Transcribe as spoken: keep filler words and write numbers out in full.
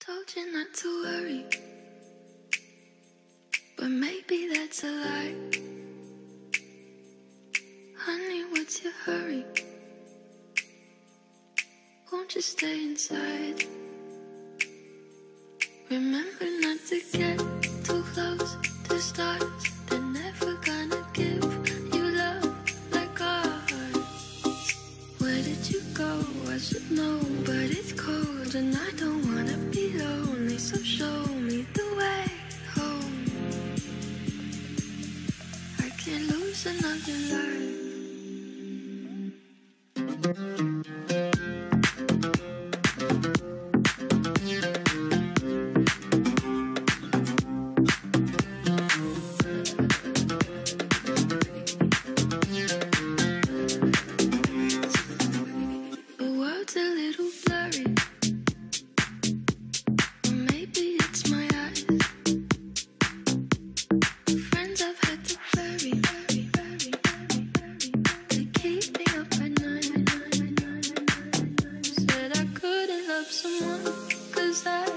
Told you not to worry, but maybe that's a lie. Honey, what's your hurry? Won't you stay inside? Remember not to get too close to stars. They're never gonna give you love like ours. Where did you go? I should know, but it's cold and I don't wanna be lonely. So show me the way home. I can't lose another life. Someone, 'cause I